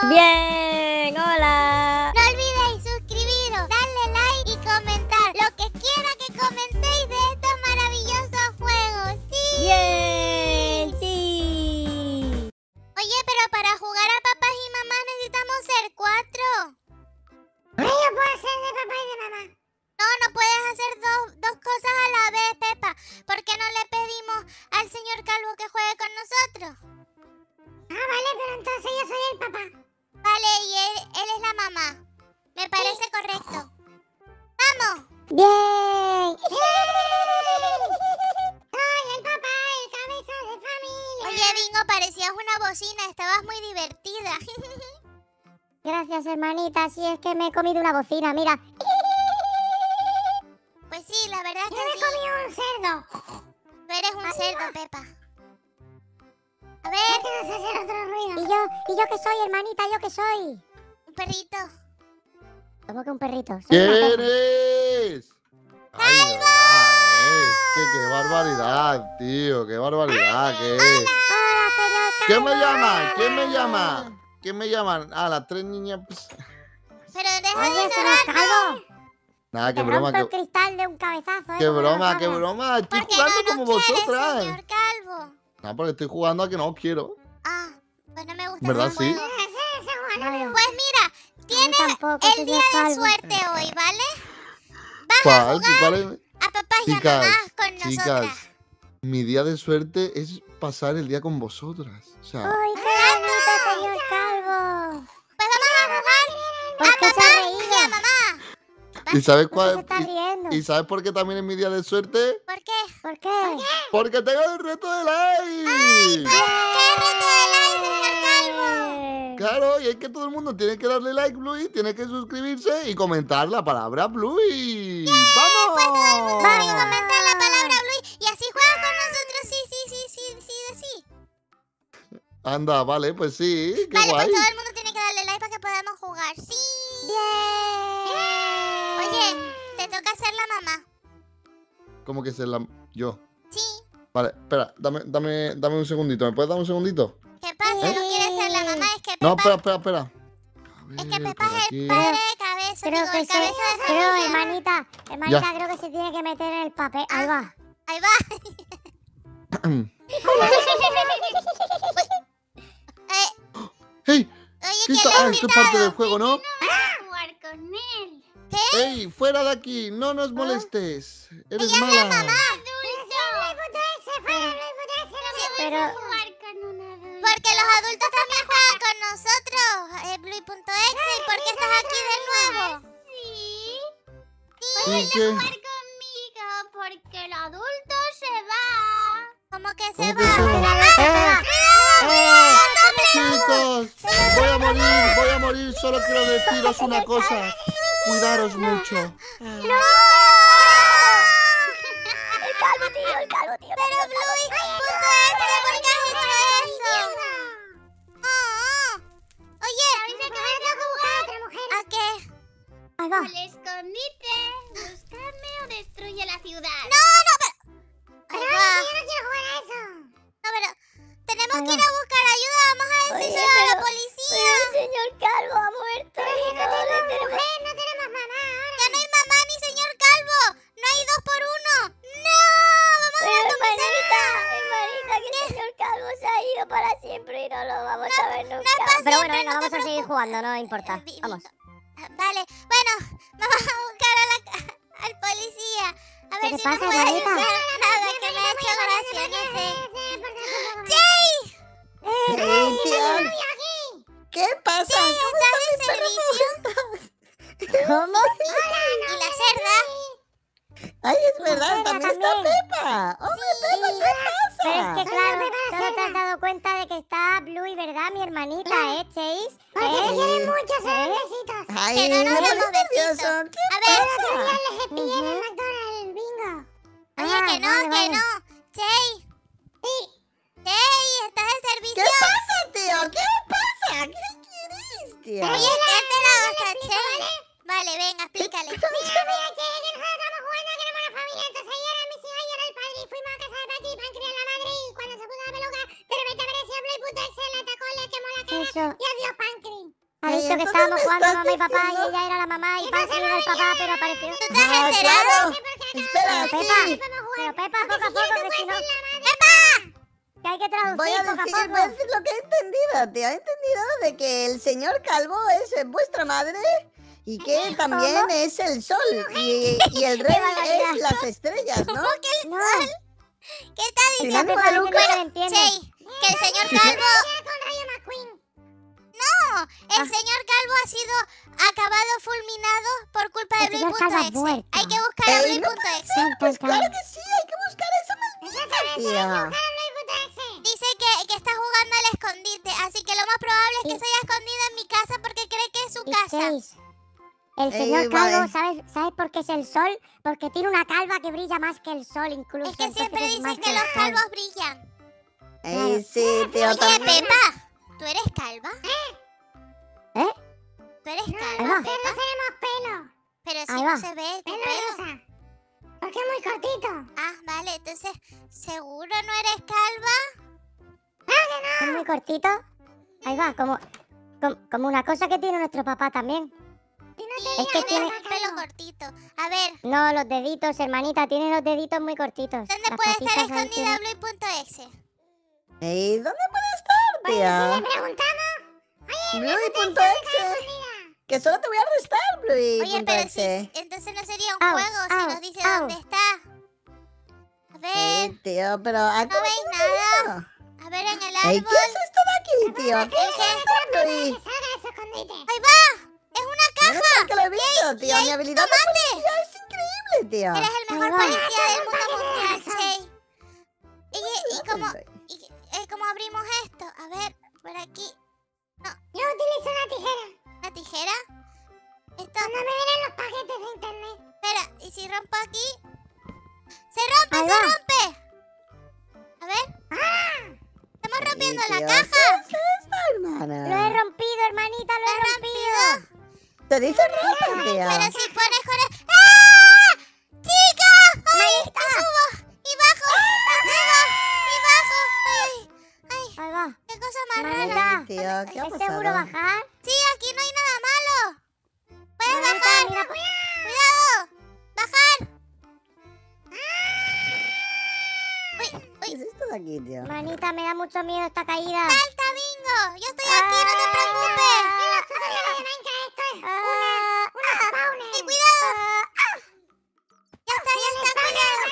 Bien, hola. No olvidéis suscribiros, darle like y comentar lo que quiera que comentéis de estos maravillosos juegos. ¡Sí! Bien, sí. Oye, pero para jugar a papás y mamás necesitamos ser 4. Ay, yo puedo ser de papá y de mamá. No puedes hacer dos cosas a la vez, Pepa. ¿Por qué no le pedimos al señor Calvo que juegue con nosotros? Ah, vale, pero entonces yo soy el papá. Vale, y él es la mamá. Me parece correcto. ¡Vamos! Bien. Soy el papá, el cabeza de familia. Oye, Bingo, parecías una bocina. Estabas muy divertida. Gracias, hermanita. Si es que me he comido una bocina, mira. Pues sí, la verdad es Yo que me he sí. comido un cerdo. Tú eres un cerdo, Pepa. A Ya ver, que no sé hacer otro ruido. ¿Y yo qué soy, hermanita? ¿Yo qué soy? un perrito. ¿Cómo que un perrito? Soy ¿Quién una perra. eres? Ay, de verdad, qué barbaridad, tío, qué barbaridad, qué es. Hola, señor ¿Quién me Calvo. llama? ¿Quién me llama? ¿Quién me llama? Ah, las tres niñas. Pues. Pero deja Oye, de señor llorar. Calvo. Nada, Te qué broma, rompo el qué, cristal de un cabezazo, qué como broma, no qué sabes. broma. Estoy ¿Por qué jugando no como nos quieres, vosotras. señor Calvo? No, porque estoy jugando a que no os quiero. Ah, pues no me gusta ¿Verdad, ese sí? juego. Ese juego no me Pues mira, tienes tampoco, el señor día de Calvo. suerte hoy, ¿vale? Vas a ¿Cuál? jugar ¿Cuál es? a papás y a Chicas, mamás con nosotras. chicas, mi día de suerte es pasar el día con vosotras. O sea, ¡Ay, qué bonito, señor Calvo! Pues vamos a jugar ¿Por a qué se papá ha y a reído? mamá. ¿y sabes ¿Por qué se cuál? está riendo? ¿Y sabes por qué también es mi día de suerte? ¿Por qué? ¿Por qué? Porque tengo el reto de like. ¿Qué reto de like, señor Calvo? Claro, y es que todo el mundo tiene que darle like, Bluey, tiene que suscribirse y comentar la palabra Bluey. ¡Vamos! Vamos a comentar la palabra Blue y así juegas con nosotros. Sí. Anda, vale, pues sí, qué Vale, guay. pues todo el mundo tiene que darle like para que podamos jugar. Sí. ¡Bien! Oye, te toca ser la mamá. ¿Cómo que es la... yo? Sí. Vale, espera, dame un segundito. ¿Me puedes dar un segundito? ¿Qué pasa? ¿No quieres ser la mamá? Es que No, Pepa, espera. A es que ver, Pepa por es aquí. el padre de cabeza. Creo Digo, que el se... cabeza de Creo, familia. hermanita, Ya. creo que se tiene que meter en el papel. Ahí va. Ahí va. ¡Hey! Oye, ¿Qué ¿quién está? le ha Ah, esto es parte del invitado? juego, ¿no? Jugar con él. ¡Ey! ¡Fuera de aquí! ¡No nos molestes! ¡Eres mala! Pero... Porque los adultos también juegan con nosotros. Blue.exe. ¿Y por qué estás aquí de nuevo? ¿Y qué? conmigo porque el adulto se va. ¿Cómo que se ¿Cómo que va? se va? Chicos, voy a morir. Solo quiero deciros una cosa. Cuidaros mucho. ¡No! El calvo, tío. Pero Blue.exe, ¿por qué has hecho eso? Oh. Oye, ¿a qué? Ahí va. Al escondite, buscadme o destruye la ciudad. Ahí va. No, pero tenemos que ir a buscar ayuda. Vamos a decírselo a la policía. el señor Calvo ha muerto. Ya no hay mamá ni señor Calvo. No hay 2 por 1. ¡No! Vamos a la comisaría. Hermanita, que el señor Calvo se ha ido para siempre y no lo vamos a ver nunca. pasa, Pero bueno, pero venga, no te vamos a seguir jugando, no importa. Vamos. Vale, bueno, vamos a buscar al policía. A ver ¿Qué si te nos pasa, puede hermanita? ayudar. Nada, que me ha hecho gracia, no sé. ¡Jay! ¿Qué pasa? ¿Estás de servicio? ¿Cómo? ¿Y la cerda? Ay, es verdad, Venga, también está también. Pepa. ¡Hombre, Pepa, qué pasa! Pero es que claro, solo te has dado cuenta de que está Bluey, ¿verdad? Mi hermanita, Chase. quieren mucho, se dan besitos. Ay, Que no nos me demos pones besitos. nervioso. ¿Qué A ver, pasa? Les pillé en el McDonald's, bingo. oye, que no. Jay. Jay, ¿estás de ¿Qué servicio? pasa, tío? ¿Qué pasa? ¿Qué quieres, tío? Oye, ¿qué te la gusta, Jay? Vale, venga, explícale. Eso. Y adiós, Pancri. dicho que entonces estábamos me jugando estás mamá y papá diciendo- y ella era la mamá y Papi era el papá, pero apareció. ¿Tú te has enterado? Claro. Espera, Pero Pepa, sí. pero Pepa, poco a poco, que si no... Que hay que Voy traducir a poco a decir poco. lo que he entendido, tío. He entendido de que el señor Calvo es vuestra madre y que también es el sol y el rey barbaridad. es las estrellas, ¿no? No, ¿Qué está Sin diciendo? ánimo de lucro. que no entiende. Chey, que el señor Calvo... Con Rayo McQueen. No, el señor Calvo ha sido acabado, fulminado por culpa de El señor Calvo ha Blue.exe. muerto. Hay que buscar a Ey, no Blue.exe. Pues claro que sí, hay que buscar esa maldita, tío. Dice que está jugando al escondite, así que lo más probable es que se haya escondido en mi casa porque cree que es su Y casa. Chase, el señor vale. Calvo, ¿sabes por qué es el sol? Porque tiene una calva que brilla más que el sol incluso. Es que entonces siempre es más dicen que el los sol. calvos brillan. Ey, sí, tío, Oye, también. Pepa, ¿tú eres calva? ¿Eh? ¿Tú eres Ahí calva, va. Pepa? Tenemos pelo. Pero si Ahí no va. se ve tu Pelo pelo. rosa. Porque es muy cortito. Ah, vale, entonces, ¿seguro no eres calva? Es muy cortito. Ahí va, como una cosa que tiene nuestro papá también. Es que tiene... el pelo cortito. A ver, No, los deditos, hermanita, tiene los deditos muy cortitos. ¿dónde Las puede estar patitas ahí escondida tiene- Blue.exe? Ey, ¿dónde puede estar, Le tío? preguntamos. Bluey.exe. Que solo te voy a arrestar, Oye, pero si, Bluey.exe. entonces no sería un Au, juego si au, nos dice au. dónde está. A ver, Tío, pero ¿a no veis nada. A ver en el Ey, árbol. ¿qué es esto de aquí, tío? ¿Qué es esto, Bluey? Que salga de su escondite. ¡Ahí va! ¡Es una Menos caja! mal que lo he visto, tío. hay Mi habilidad de policía es increíble, tío. Eres el mejor Ahí va. policía del mundo mundial, Chey. Ay, ¿Y cómo abrimos esto? A ver, por aquí. Yo utilizo una tijera. ¿Una tijera? Esto, Cuando me vienen los paquetes de internet. espera, ¿y si rompo aquí? ¡Se rompe, Ahí se va. rompe! A ver. Estamos rompiendo la tío, caja. ¿qué es esto, Lo he hermana? rompido, hermanita, lo he rompido. Te dice romper, tío. Pero si pones con el... ¡Ah! ¡Chica! ¡Ay! Y subo, y bajo, y bajo. ¡Ay! ¡Ay! Ahí va. ¡Qué cosa más rara! Hermanita, Tío, ¿qué ha ¿es seguro pasado? bajar? Sí, aquí no hay nada malo. Puedes Hermanita, bajar. mira, ¡Cuidado! ¡Bajar! ¿Qué es esto de aquí, tío? hermanita, me da mucho miedo esta caída. ¡Salta, Bingo! ¡Yo estoy aquí, no te preocupes! Los tutoriales de Minecraft esto es un spawner. ¡Y cuidado! ¡Ya está, cuidado!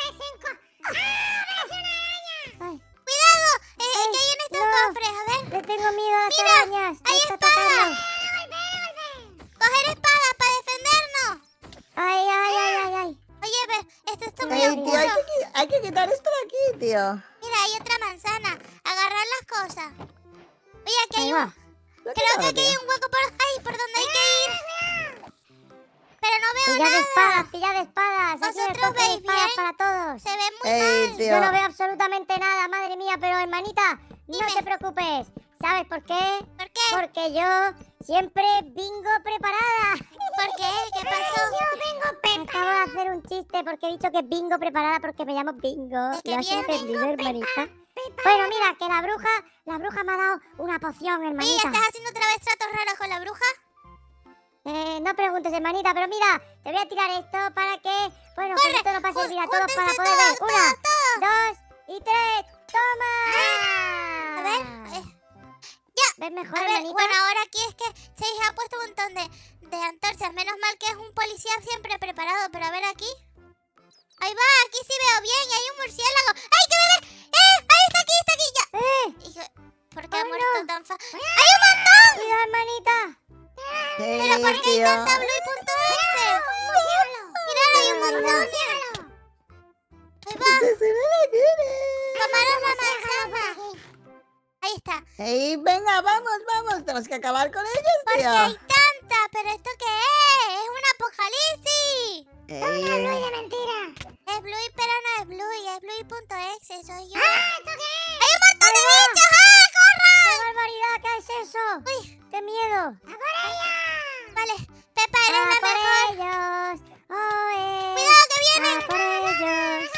Ay, ¡Cuidado! ¿Qué hay en estos no. cofres? A ver. le tengo miedo a las Mira, arañas. Me hay está espada. atacando. ¡Coger espadas para defendernos! Ay, ay, ay, ay, ay. Oye, esto está muy Ey, tío, oscuro. hay que quitar esto de aquí, tío. Mira, hay otra manzana. Agarrar las cosas. Oye, aquí hay Ahí un... va. Lo he Creo que quitado, aquí hay tío. un hueco por... ¡Ay! ¿Por dónde hay que ir? Pero no veo Pilla de nada. espadas, pilla de espadas. Aquí el ¿Vosotros cofre de veis espadas bien? para todos. Se ve muy Ey, mal. tío. Yo no veo absolutamente nada, madre mía, pero hermanita, no Dime. te preocupes. ¿Sabes por qué? ¿Por qué? Porque yo siempre vengo preparada. ¿Por qué? ¿Qué pasó? Acabo de hacer un chiste porque he dicho que vengo preparada porque me llamo Bingo. ¿De qué ¿Lo has viene? entendido, hermanita? Bueno, mira, que la bruja me ha dado una poción, Oye, hermanita. ¿estás haciendo otra vez tratos raros con la bruja? No preguntes, hermanita, pero mira, te voy a tirar esto para que, bueno, que Corre, esto nos va a servir a todos júntense para poder ver. todos, Una, todos. 2 y 3, ¡toma! A ver, ¿Ves mejor, a ver, hermanita? bueno, ahora aquí es que se ha puesto un montón de antorchas. Menos mal que es un policía siempre preparado, pero a ver aquí. Ahí va, aquí sí veo bien y hay un murciélago. ¡Ay, que me ve! ¡Ahí está aquí, ya! Hijo, ¿por qué ha Ay, muerto no. tan fácil? ¡Hay un montón! Cuidado, hermanita. ¿Pero por qué hay tío. tanta Blue.exe? Mirad, hay un montón. Ahí va, tomaros la manzana. Ahí está. Ey, venga, vamos. Tenemos que acabar con ellos, ¿Por qué tío. hay tanta? ¿Pero esto qué es? ¡Es un apocalipsis! Ey, De mentira. Es Bluey, pero no es Bluey, es Bluey.exe, soy yo. ¿Esto qué es? ¡Hay un montón de bichos! ¡Ah, corran! ¡Qué barbaridad! ¿Qué es eso? Uy, ¡Qué miedo! vale, Pepa, eres ¡A la por mejor. ellos! ¡Oh, ¡Cuidado que vienen! ¡A por ellos!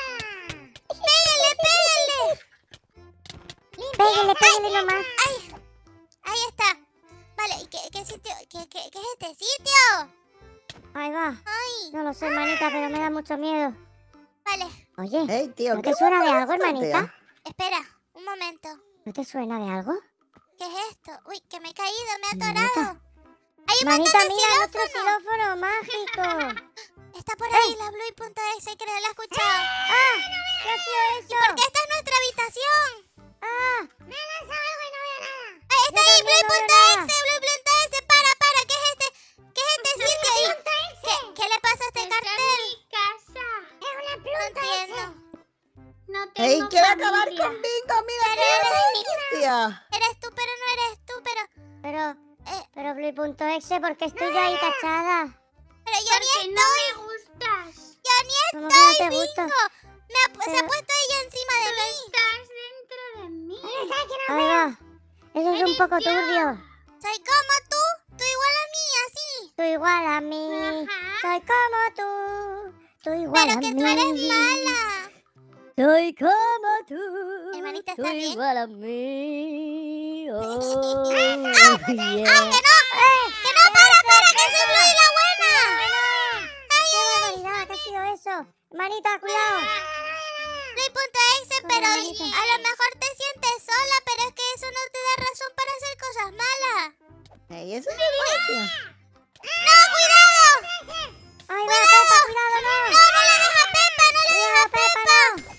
¡Péguenle! ¡Péguenle, péguenle nomás! ¡Ahí está! Vale, ¿y qué sitio? ¿Qué es este sitio? Ahí va. Ay, No lo sé, hermanita, pero me da mucho miedo. vale. Oye, Ey, tío, ¿no ¿qué te suena de es algo, esto, hermanita? tío? Espera, un momento. ¿No te suena de algo? ¿Qué es esto? Uy, que me he caído, me he Hermanita. atorado. Hay un Manita, montón de mira nuestro xilófonos. xilófono mágico. Está por ahí la Blue.exe, creo, la he escuchado. ¡Ah! ¿Qué ha sido eso? Porque esta es nuestra habitación. ¡Ah! Me ha lanzado algo y no veo nada. Ahí está ahí, también no veo Blue.exe, Blue.exe. Para, ¿qué es este? ¿Qué es este circo ahí? ¿Qué le pasa a este Esa cartel? es mi casa. ¡Es una No planta entiendo. No tengo Ey, quiere acabar familia. con Bingo, mira, Pero ¿qué eres haces, tío? Eres tú, pero no eres tú, pero Pero Blue.exe, ¿por qué estoy yo ahí tachada? yo ni Porque no me gustas. ¿Cómo que no te Bingo. gusta? Se ha Pero- puesto ella encima de mí. Estás dentro de mí. Ahí va. Eso es un poco turbio. Soy como tú igual a mí, así. Tú igual a mí. Ajá. Soy como tú. Tú igual Pero a que mí. tú eres mala. Soy como tú. Hermanita, tú ¿está bien? igual a mí. Oh, ¡Que yeah. no! ¡Que no! ¡Para! ¡Que soy Blue y la buena! ¡Qué barbaridad! ¿Qué ha sido eso? Manita, cuidado. Blue.exe, pero hermanita. a lo mejor te sientes sola, pero es que eso no te da razón para hacer cosas malas. Ey, eso es verdad, tío. ¡No, cuidado! Ahí va, Pepa, cuidado, no. ¡No le dejes a Pepa! ¡No le dejes a Cuidado, Pepa, Pepa!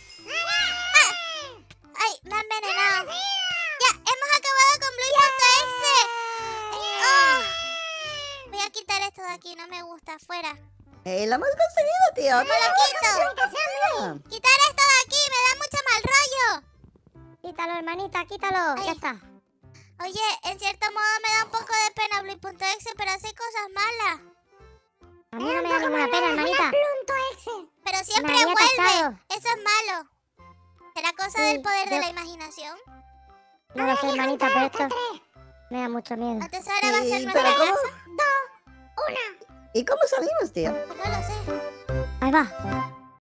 no. ¡Ay, me ha envenenado! ¡Ya! ¡Hemos acabado con Blue.exe! Oh, voy a quitar esto de aquí, no me gusta. Fuera. Ey, lo hemos conseguido, tío. ¡Me lo quito! ¡Quitar esto de aquí! ¡Me da mucho mal rollo! Quítalo, hermanita, quítalo. Ay. Ya está. Oye, en cierto modo me da un poco de pena Blue.exe, pero hace cosas malas. A mí no me da ninguna pena, hermanita. Pero siempre Me había vuelve. tachado. Eso es malo. ¿Será cosa Sí, del poder de yo- la imaginación? No lo sé, hermanita, pero esto me da mucho miedo. Entonces ahora va a ser Ey, nuestra pero ¿cómo? casa. ¿Y cómo salimos, tío? No lo sé. Ahí va.